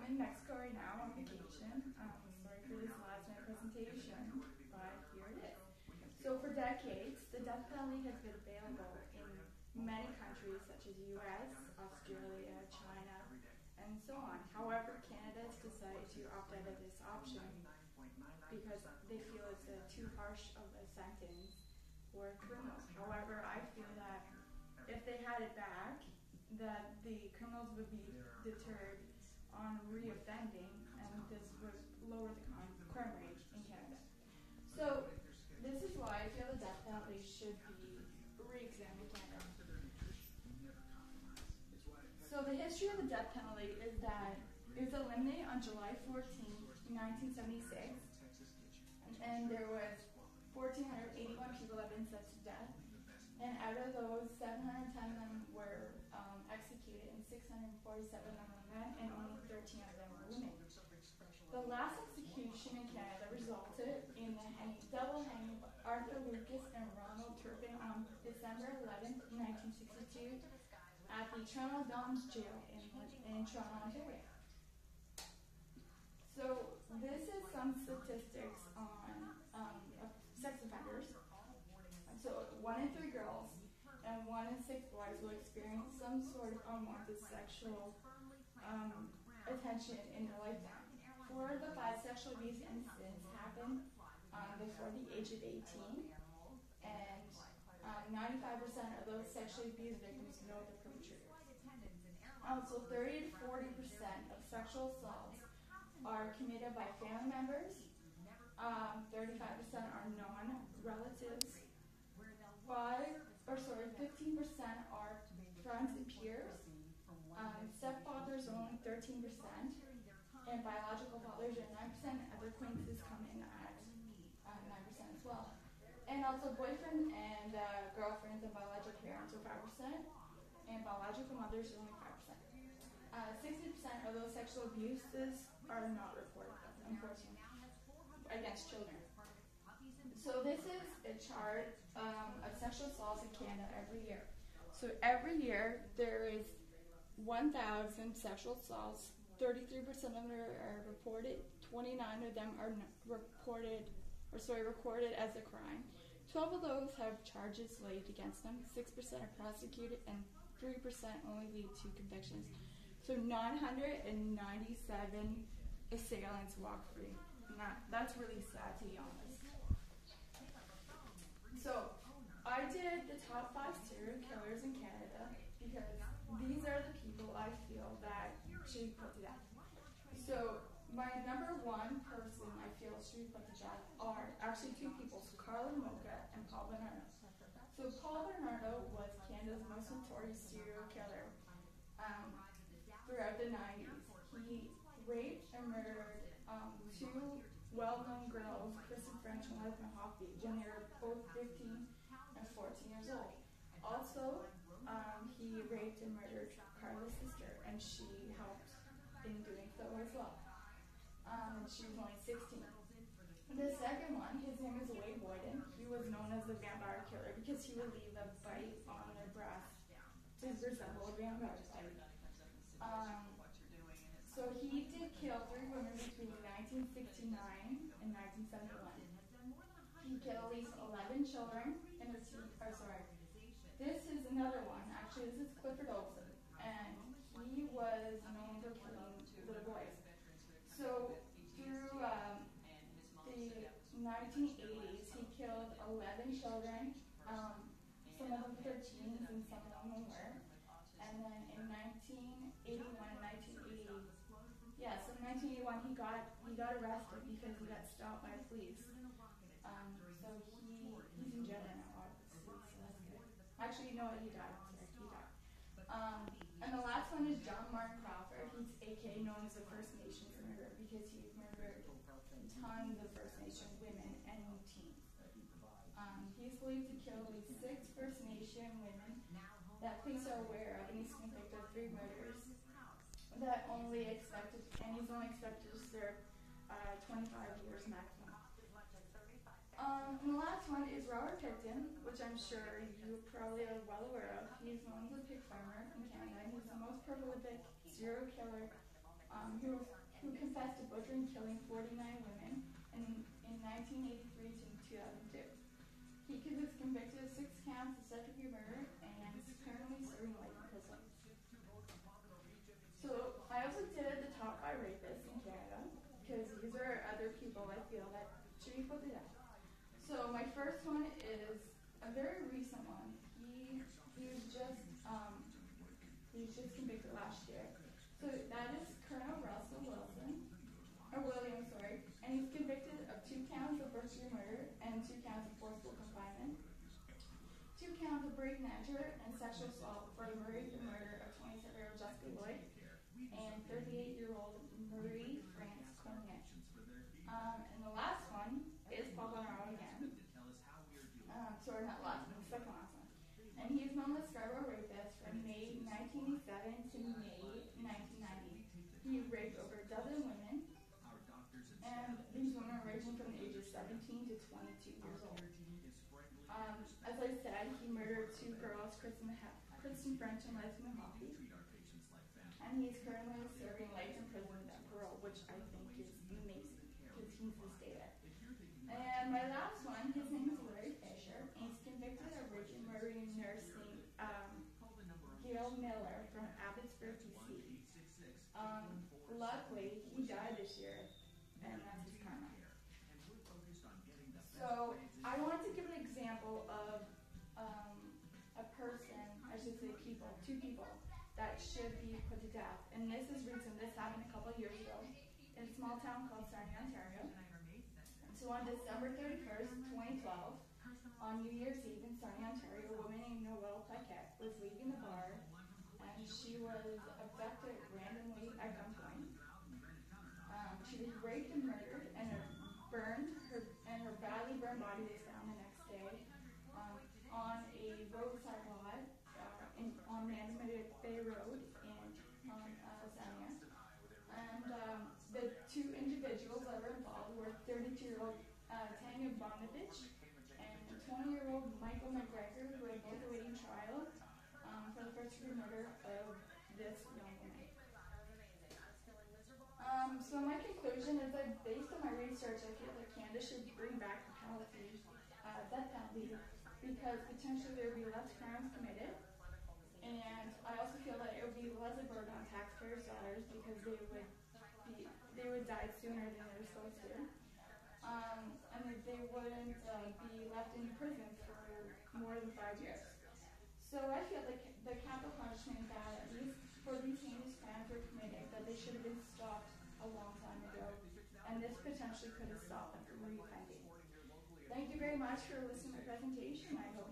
I'm in Mexico right now on vacation. Sorry for this last minute presentation, but here it is. So for decades, the death penalty has been available in many countries such as US, Australia, China, and so on. However, Canada has decided to opt out of this option because they feel it's too harsh of a sentence for criminals. However, I feel that if they had it back, that the criminals would be deterred on re-offending, and this would lower the crime rate in Canada. So this is why I feel the death penalty should be re-examined in Canada. So the history of the death penalty is that it was eliminated on July 14, 1976, and there was 1,481 people that have been sentenced to death. And out of those, 710 of them were executed, and 647 of them were men, and only 13 of them were women. The last execution in Canada resulted in the double hanging of Arthur Lucas and Ronald Turpin on December 11, 1962, at the Toronto Downs Jail in Toronto, Ontario. So this is some statistics on sex offenders. So 1 in 3 girls and 1 in 6 boys will experience some sort of unwanted sexual attention in their lifetime. 4 of the 5 sexual abuse incidents happen before the age of 18, and 95% of those sexually abused victims know the perpetrators. Also, 30 to 40% of sexual assaults are committed by family members. 35% are non-relatives. 15% are friends and peers. Stepfathers are only 13%, and biological fathers are 9%. Other acquaintances come in at 9% as well. And also boyfriends and girlfriends and biological parents are 5%, and biological mothers are only 5%. 60% of those sexual abuses are not reported, unfortunately, against children. So this is a chart of sexual assaults in Canada every year. So every year there is 1,000 sexual assaults. 33% of them are reported. 29 of them are recorded as a crime. 12 of those have charges laid against them. 6% are prosecuted, and 3% only lead to convictions. So 997 assailants walk free. That's really sad, to be honest. So I did the top 5 serial killers in Canada because these are the people I feel that should be put to death. So my number 1 person I feel should be put to death are actually 2 people, so Carla Mocha and Paul Bernardo. So Paul Bernardo was Canada's most notorious serial killer throughout the 90s. He raped and murdered 2 well-known girls, Kristen French and Leslie Hoffbeach, and they were both 15 and 14 years old. Also, he raped and murdered Carla's sister, and she helped in doing so as well. She was only 16. The second one, his name is Wade Boyden. He was known as the vampire killer because he would leave a bite on their breast to resemble a vampire bite. So he did kill 3 women between 1969 and 1971. He killed at least 11 children in the This is another one. Actually, this is Clifford Olson, and he was known for killing little boys. So through the 1980s, he killed 11 children, some of them 13s and some of them were. And then in 1981 and 1980, so in 1981 he got arrested because he got stopped by police. So he's in jail now, obviously, so that's good. Actually, you know what, he died. And the last one is John Martin Crawford. He's aka known as the First Nations murderer because he murdered tons of First Nation women and teens. He's believed to kill at least 6 First Nation women that police are aware of, and he's convicted of 3 murders that he's only expected to serve 25 years maximum. And the last one is Robert Picton, which I'm sure you probably are well aware of. He's known as a pig farmer in Canada, and he's the most prolific serial killer who confessed to butchering and killing 49 women in 1983 to 2002. He was convicted of 6 counts of second-degree murder and is currently serving life in prison. So I also did the top 5 rapists in Canada because these are other people I feel that should be put to death. So my first one is a very recent one. He was just convicted last year. So that is Colonel William, and he's convicted of 2 counts of first-degree murder and 2 counts of forcible confinement, 2 counts of break and enter and sexual assault for the rape and murder of 27-year-old Jessica Lloyd and 38-year-old Marie France Cormier. And the last one is Paul Bonaro again. Sorry, not last one, the second last one. And he is known as Scarborough Rapist from May 1987 to May 1990. He raped over a dozen women, and these women are ranging from the ages 17 to 22 years old. As I said, he murdered 2 girls, Kristen French and Leslie Hoppy, and he's currently serving life in prison without parole, which I think is amazing because he needs to stay there. And my last one, his name is Larry Fisher, and he's convicted of raping and murdering nurse named Gail Miller from Abbotsford, BC. Luckily, he died this year, and that's his karma. So I want to give an example of a person, I should say people, 2 people that should be put to death. And this is recent. This happened a couple of years ago in a small town called Sarnia, Ontario. So on December 31st, 2012, on New Year's Eve in Sarnia, Ontario, a woman named Noelle Paquette was leaving the bar, and she was abducted randomly at gunpoint. She was raped and murdered, and her badly burned body was found the next day on a roadside lot on Mandarin Bay Road in Sarnia. And the 2 individuals that were involved were 32-year-old Tanya Bonovich and 20-year-old Michael McGregor, who were both awaiting trial for the first-degree murder of this young woman. So my conclusion is that based on my research, I feel that Canada should bring back the death penalty, because potentially there would be less crimes committed, and I also feel that it would be less a burden on taxpayers' dollars because they would die sooner than they were supposed to, and that they wouldn't be left in prison for more than 5 years. So I feel like the capital punishment that for these heinous crimes were committed, that they should have been stopped a long time ago, and this potentially could have stopped them from reoffending. Thank you very much for listening to the presentation. I hope